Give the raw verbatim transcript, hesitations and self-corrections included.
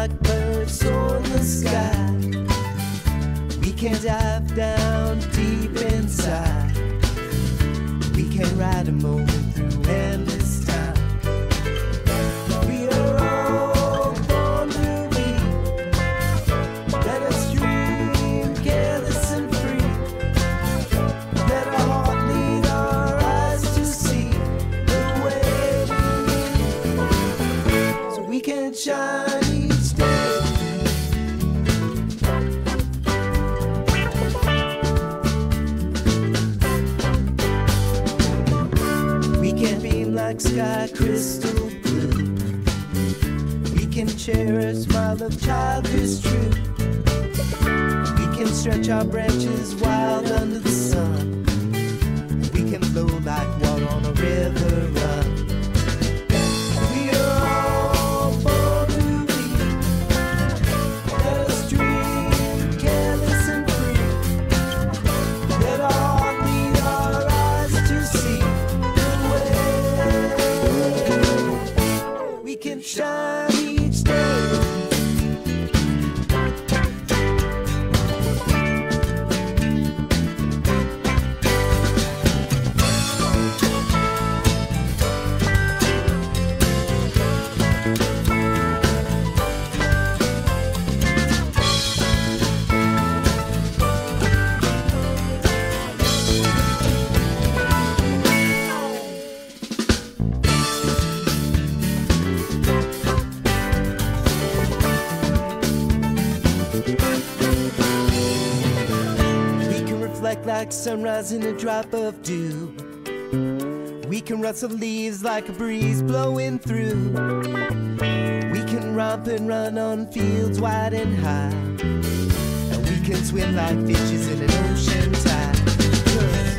like birds soar in the sky. We can dive down deep inside. We can ride a moment through endless time. We are all born to be. Let us dream, careless and free. Let our heart lead our eyes to see the way we need. So we can shine each day. Like sky crystal blue, we can share a smile of childish truth. We can stretch our branches wild under the sun. We can flow like water on a river run. We are all born to be. Let us dream, careless and free. Let our heart lead our eyes to see. We can shine each day. Like sunrise in a drop of dew. We can rustle leaves like a breeze blowing through. We can romp and run on fields wide and high. And we can swim like fishes in an ocean tide.